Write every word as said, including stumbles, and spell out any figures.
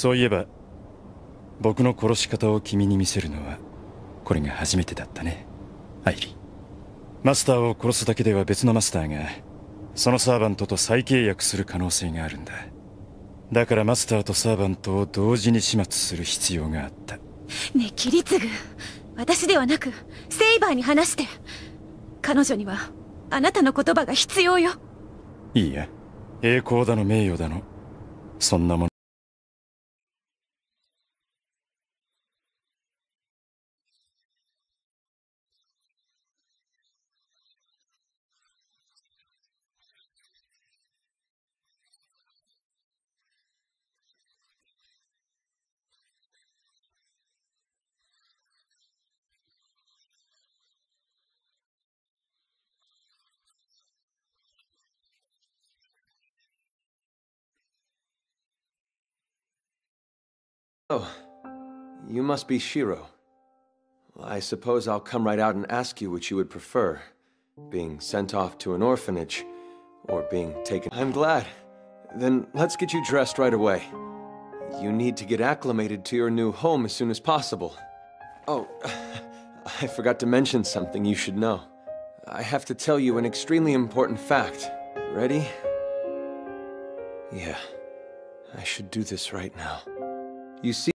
そういえば僕の殺し方を君に見せるのはこれが初めてだったね、アイリー。マスターを殺すだけでは別のマスターがそのサーバントと再契約する可能性があるんだ。だからマスターとサーバントを同時に始末する必要があった。 ねえキリツグ、私ではなくセイバーに話して。彼女にはあなたの言葉が必要よ。 いいや、栄光だの名誉だのそんなもの。 Oh, you must be Shiro. I suppose I'll come right out and ask you which you would prefer, being sent off to an orphanage, or being taken. I'm glad. Then let's get you dressed right away. You need to get acclimated to your new home as soon as possible. Oh, I forgot to mention something you should know. I have to tell you an extremely important fact. Ready? Yeah, I should do this right now. You see